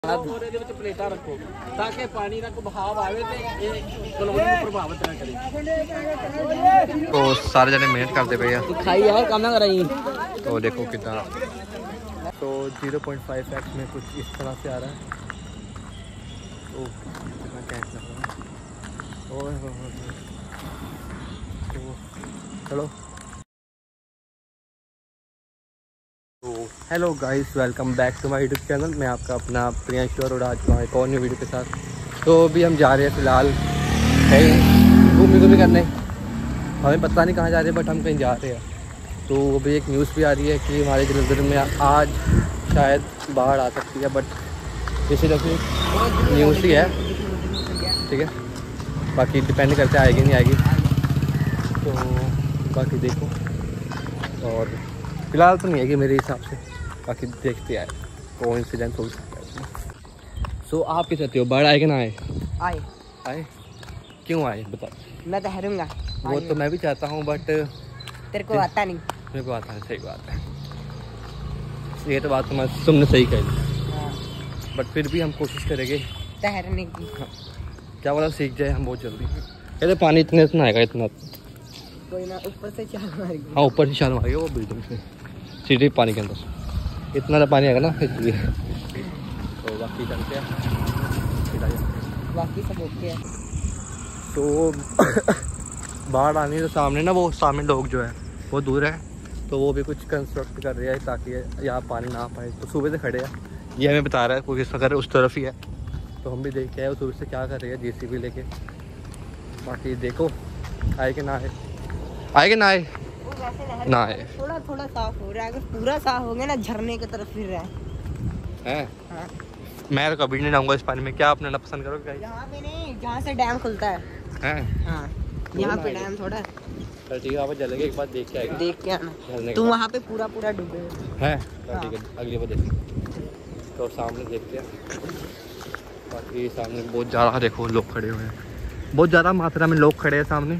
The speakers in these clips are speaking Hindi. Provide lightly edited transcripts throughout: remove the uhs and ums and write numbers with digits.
प्लेटा रखो ताकि पानी का बहाव आवे प्रभावित ना करे। तो सारे जने मेहनत करते पे खाई यार काम ना कराई। तो देखो कितना, तो 0.5x में कुछ इस तरह से आ रहा है। तो कितना कैच लग रहा है। तो चलो, तो hello guys, welcome back to my YouTube channel. मैं आपका अपना प्रियांशु और आज का एक और न्यू वीडियो के साथ। तो अभी हम जा रहे हैं फ़िलहाल कहीं घूमने करने, हमें पता नहीं कहाँ जा रहे हैं बट हम कहीं जा रहे हैं। तो अभी एक न्यूज़ भी आ रही है कि हमारे जलंधर में आज शायद बाढ़ आ सकती है, बट किसी तरह की न्यूज़ ही है, ठीक है। बाकी डिपेंड करते आएगी नहीं आएगी, तो बाकी देखो। और फिलहाल तो नहीं आएगी मेरे हिसाब से, बाकी देखते आए कोइंसिडेंस हो सकता है। सो आप क्या चाहते हो, बाढ़ आए कि ना आए? आए आए, क्यों आए बताओ। मैं तो हरूंगा। वो तो मैं भी चाहता हूँ बट तेरे को आता नहीं। मेरे को आता है, सही बात है। ये तो बात तुमने सही कही, बट फिर भी हम कोशिश करेंगे तैरने की। हाँ, क्या बोला, सीख जाए हम बहुत जल्दी। कहते पानी इतना आएगा, इतना कोई ना, ऊपर से चाल मारेगी। हाँ, ऊपर से छाल मारेगी वो बिल्डिंग से सीधे पानी के अंदर, इतना पानी आएगा ना इसलिए। तो बाकी चलते हैं, बाकी सब ओके है। तो बाढ़ आनी तो सामने ना, वो सामने लोग जो है वो दूर है, तो वो भी कुछ कंस्ट्रक्ट कर रहे हैं ताकि यहाँ पानी ना आ पाए। तो सुबह से खड़े हैं, ये हमें बता रहा है कोई अगर उस तरफ ही है, तो हम भी देख के आए वो सुबह से क्या कर रहे हैं JCB लेके। बाकी देखो आए कि ना आए, आए कि ना आए, ना आए। थोड़ा थोड़ा साफ हो रहा है, अगर पूरा साफ हो गया ना झरने की तरफ फिर रहा है। हाँ। मैं तो कभी नहीं जाऊँगा इस पानी में, क्या आप ना पसंद करोगे? यहाँ पे नहीं, जहाँ से डैम खुलता है। हाँ, यहाँ पे डैम थोड़ा है। ठीक है, आप चलेंगे एक बार देख के आएगा, देख के आना। तुम वहाँ पे पूरा डूबे हैं? ठीक है, अगली बार देखेंगे। तो सामने देखते हैं, बाकी सामने बहुत ज़्यादा देखो लोग खड़े हुए हैं, बहुत ज़्यादा मात्रा में लोग खड़े हैं सामने।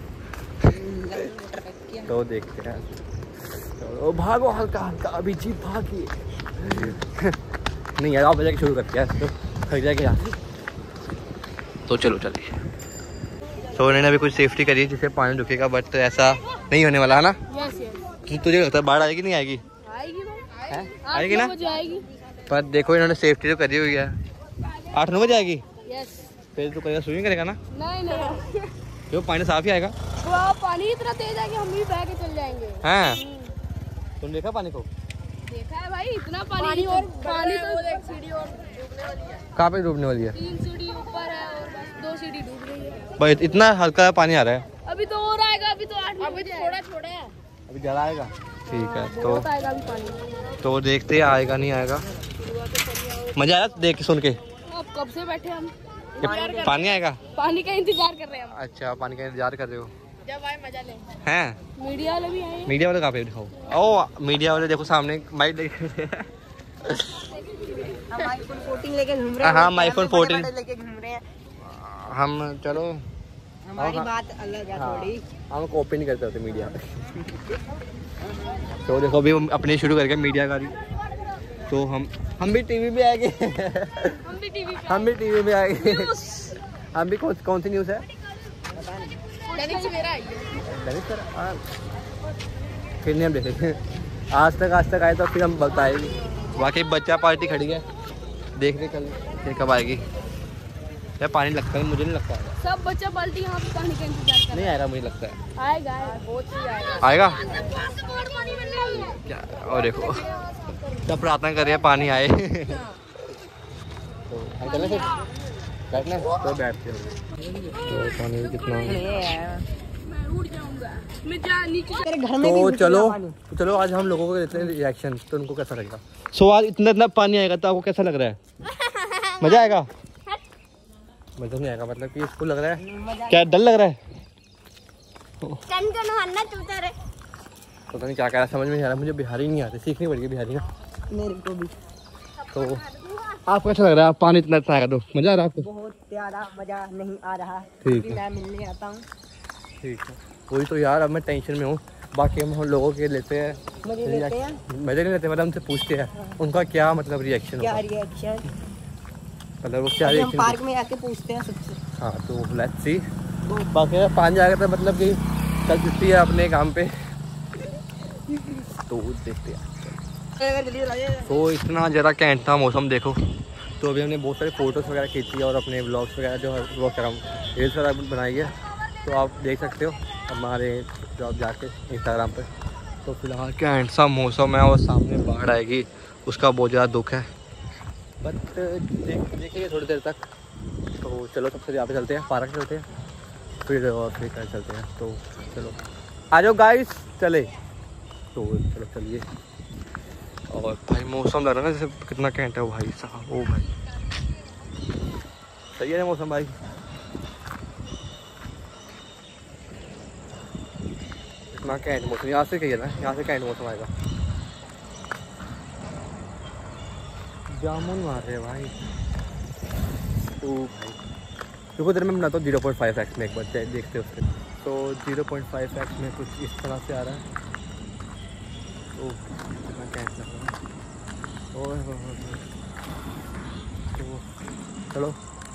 तो देखते हैं, तो भागो हल्का हल्का, अभी जीप भागी नहीं यार, आप बजा के शुरू करते हैं तो थक जाएगा यार। तो चलो चलिए। तो उन्होंने अभी कुछ सेफ्टी करी है जिससे पानी रुकेगा, बट ऐसा नहीं होने वाला है ना। तुझे लगता है बाढ़ आएगी नहीं आएगी? आएगी ना, पर देखो इन्होंने सेफ्टी तो करी हुई है। 8-9 बजे आएगी। फिर तो करेगा, स्विमिंग करेगा ना? नहीं क्यों, पानी साफ ही आएगा। तो पानी इतना तेज है कि हम भी बह के चल जाएंगे। हैं? तुम देखा पानी को? देखा है भाई, इतना पानी और पानी तो एक सीढ़ी और डूबने वाली है। कहाँ पे डूबने वाली है? 3 सीढ़ी ऊपर है और बस 2 सीढ़ी डूब रही है। भाई इतना हल्का पानी आ रहा है। अभी तो और आएगा, अभी तो 8 अभी थोड़ा है, अभी ज़्यादा आएगा। ठीक है, तो आएगा अभी पानी। तो देखते हैं आएगा नहीं आएगा। मजा आया देख के सुन के? अब कब से बैठे हम, पानी आएगा, पानी का इंतजार कर रहे हैं हम। अच्छा, पानी का इंतजार कर रहे हो? जब आए मजा लें। हैं? मीडिया वाले भी आए। मीडिया वाले कहाँ पे दिखाओ? ओ मीडिया वाले देखो सामने माइक लेके हम आईफोन 14 लेके घूम रहे हैं। हाँ, आईफोन 14 लेके घूम रहे हैं हम। चलो, हमारी बात अलग है थोड़ी। हम कॉपी नहीं करते होते मीडिया तो देखो अभी हम अपने शुरू करके मीडिया का, तो हम भी टीवी में आएंगे हम भी टीवी में आएंगे। हम भी कौन सी न्यूज़ है? दैनिक सवेरा फिर नहीं हम देखेंगे, आज तक आए तो फिर हम बताएंगे। बाकी बच्चा पार्टी खड़ी है, देखने कल फिर कब आएगी। यार पानी लगता है, मुझे नहीं लगता है। सब बच्चा बाल्टी यहाँ पे पानी का इंतजार कर नहीं आएगा, मुझे लगता है आएगा, बहुत ही आएगा क्या। और देखो सब प्रार्थना कर रहे हैं पानी आए तो हम चले फिर बैठना, तो बैठते हैं। तो पानी कितना तेरे घर में तो चलो आज हम लोगों को देते हैं रिएक्शन, तो उनको कैसा लगेगा। सो आज इतना पानी आएगा तो आपको कैसा लग रहा है? मजा आएगा? मजा नहीं आएगा मतलब कि इसको लग रहा है क्या, डर लग रहा है? पता नहीं क्या कह रहा, समझ में नहीं आ रहा। मुझे बिहारी नहीं आते, सीखनी पड़ेगी बिहारी ना मेरे को भी। तो आपको कैसा लग रहा है? पानी इतना आएगा तो मजा आ रहा है आपको? बहुत प्यारा, मजा नहीं आ रहा। ठीक है, मैं मिलने आता हूँ। ठीक है, वही तो यार, अब मैं टेंशन में हूँ। बाकी हम लोगों के लेते हैं, मजे नहीं लेते, मतलब हमसे पूछते हैं उनका क्या मतलब रिएक्शन, क्या रिएक्शन। मतलब वो क्या अभी हम पार्क में आके पूछते हैं सबसे। हाँ तो लेट्स सी। बाकी पानी आ गया था, मतलब कि कल छुट्टी है अपने काम पे, तो देखते हैं। तो इतना ज़रा कैंट था मौसम देखो। तो अभी हमने बहुत सारी फ़ोटोज़ वगैरह खींची है और अपने ब्लॉग्स वगैरह जो है वो रील्स वगैरह बनाई है, तो आप देख सकते हो हमारे जो आप जाके इंस्टाग्राम पे। तो फिलहाल कैंट सा मौसम है और सामने बाढ़ आएगी, उसका बहुत ज़्यादा दुख है, बट देखिए थोड़ी देर तक। तो चलो सबसे यहाँ पे चलते हैं, पार्क चलते हैं, फिर कहीं चलते हैं। तो चलो आ जाओ गाइस, चले। तो चलो चलिए। और भाई मौसम लग रहा है ना जैसे कितना कैंट है भाई साहब। ओ भाई सही है मौसम भाई। इतना कैंट मौसम यहाँ से कहिए ना, यहाँ से कैंट मौसम आएगा। जामुन मार रहे भाई। ओ भाई देखो देर में बनाता हूँ 0.5x में, एक बार देखते हो उसके। तो 0.5x में कुछ इस तरह से आ रहा है। ओह कितना कैंट लग रहा है। ओह तो चलो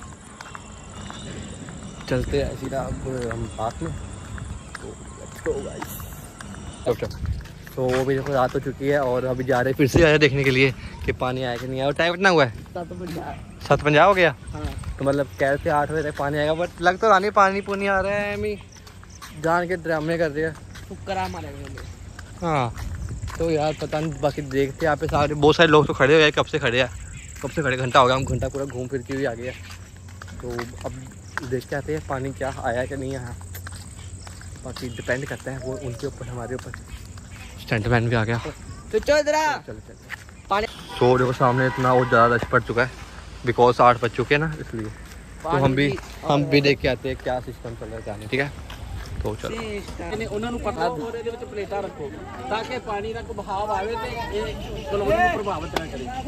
चलते हैं सीधा अब हम पार्क में। तो लेट्स गो गाइस। तो वो भी देखो रात हो चुकी है और अभी जा रहे हैं फिर से आया देखने के लिए कि पानी आया कि नहीं आया। और टाइम कितना हुआ है? 7:50 हो गया। हाँ। तो मतलब कह से 8 बजे तक पानी आएगा, बट लग तो रहा नहीं पानी पुनी आ रहा है। अमी जान के ड्रामे कर रही है। हाँ तो यार पता नहीं, बाकी देखते यहाँ पे सारे बहुत सारे लोग तो खड़े हो गए, कब से खड़े घंटा हो गया, हम घंटा पूरा घूम फिर के भी आ गया। तो अब देख के आते हैं पानी क्या आया कि नहीं आया, बाकी डिपेंड करता है वो उनके ऊपर, हमारे ऊपर। स्टंटमैन भी आ गया। तो चल पानी तो देखो सामने इतना और ज़्यादा रश पड़ चुका है, बिकॉज 8 बज चुके हैं ना, इसलिए। तो हम भी देख के आते हैं क्या सिस्टम चल रहा है जाने। ठीक है तो चलो। उन्होंने पता प्लेटा रखो ताकि पानी का बहाव आवे कॉलोनी को प्रभावित ना करे।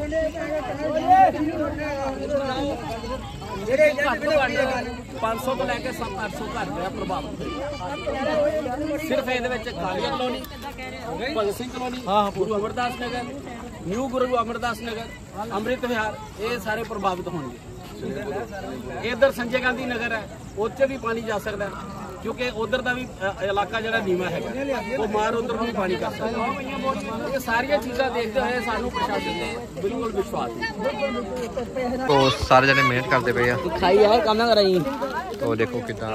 500 तो लैके 700 घर जो प्रभावित सिर्फ ये कालिया कॉलोनी, भगत सिंह कॉलोनी, गुरु अमरदास नगर, न्यू गुरु अमरदास नगर, अमृत विहार, ये सारे प्रभावित होंगे। इधर संजय गांधी नगर है, उत्थे भी पानी जा सकता है क्योंकि उधर का भी इलाका जो नीवा है, वो मार उधर भी पानी कर सकता है। ये सारिया चीज़ा देखते हुए सानू प्रशासन से बिल्कुल विश्वास है। तो सारे जने मेहनत करते पे खाई है काम ना कराई। तो देखो कितना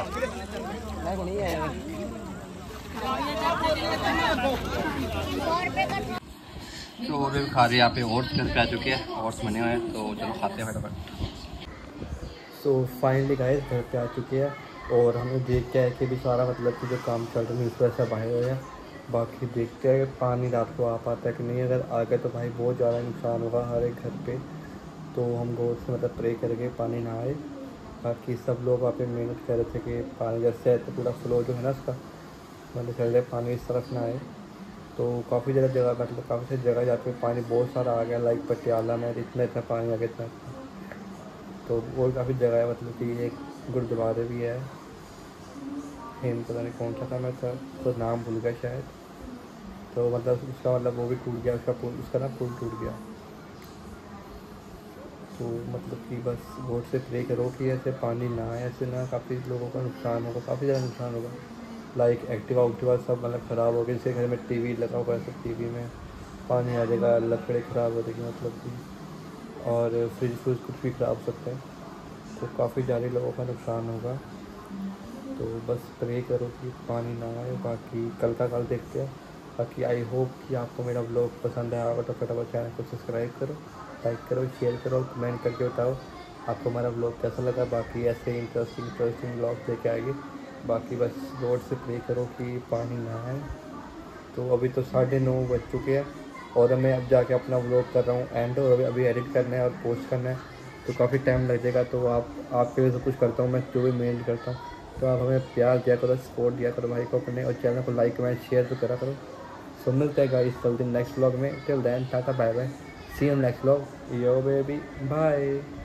तो वो भी खा रही है यहाँ पे, और पे आ चुके हैं और बने हुए हैं। तो चलो खाते हैं फटाफट। तो फाइनली गाइस घर पे आ चुके हैं और हमें देख के है कि भी सारा मतलब कि जो काम चल रहा है इस वजह से बाहर हुए हैं। बाकी देखते हैं पानी रात को आ पाता है कि नहीं, अगर आ गए तो भाई बहुत ज़्यादा नुकसान होगा हर एक घर पे। तो हम गौर से मतलब प्रे करके पानी ना आए। बाकी सब लोग वहाँ पे मेहनत कर रहे थे कि पानी जैसे है तो पूरा फ्लो जो है ना उसका मतलब चल रहा है, पानी इस तरफ ना आए। तो काफ़ी ज़्यादा जगह मतलब काफ़ी सारी जगह जहाँ पे पानी बहुत सारा आ गया, लाइक पटियाला में इतना पानी आ गया इतना। तो और काफ़ी जगह है मतलब कि एक गुरुद्वारे भी है, पता नहीं कौन सा था, मैं तो नाम भूल गया शायद। तो मतलब उसका मतलब वो भी टूट गया, उसका ना पुल टूट गया। तो मतलब कि बस वोट से प्रे करो कि ऐसे पानी ना आए, ऐसे ना काफ़ी लोगों का नुकसान होगा, काफ़ी ज़्यादा नुकसान होगा। लाइक एक्टिवा सब मतलब ख़राब हो गई, जैसे घर में टीवी लगा हुआ है, सब टीवी में पानी आ जाएगा, लकड़े ख़राब हो जाएगी मतलब कि, और फ्रिज कुछ भी ख़राब हो सकता है। तो काफ़ी ज़्यादा लोगों का नुकसान होगा। तो बस प्रे करो कि पानी ना आए। बाकी कल देखते हैं। बाकी आई होप कि आपको मेरा ब्लॉग पसंद आया होगा, तो फटाफट चैनल को सब्सक्राइब करो, लाइक करो, शेयर करो, कमेंट करके बताओ आपको हमारा ब्लॉग कैसा लगा। बाकी ऐसे इंटरेस्टिंग ब्लॉग लेके आएगी। बाकी बस गॉड से प्रे करो कि पानी ना आए। तो अभी तो 9:30 बज चुके हैं और मैं अब जाके अपना ब्लॉग कर रहा हूँ एंड, और अभी एडिट करना है और पोस्ट करना है, तो काफ़ी टाइम लग जाएगा। तो आपके लिए सब कुछ करता हूँ मैं, जो भी मेहनत करता हूँ। तो आप हमें प्यार दिया करो, सपोर्ट दिया करो भाई को अपने, और चैनल को लाइक कमेंट शेयर तो करा करो। सो मिलते हैं गाइस जल्दी नेक्स्ट व्लॉग में। Till then tata bye bye, see you next vlog, yo baby bye.